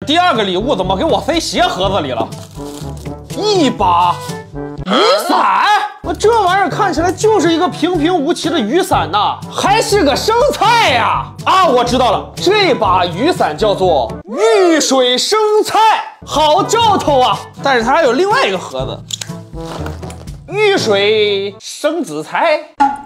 第二个礼物怎么给我塞鞋盒子里了？一把雨伞，这玩意儿看起来就是一个平平无奇的雨伞呐，还是个生菜呀！啊，我知道了，这把雨伞叫做遇水生菜，好兆头啊！但是它还有另外一个盒子，遇水生紫菜。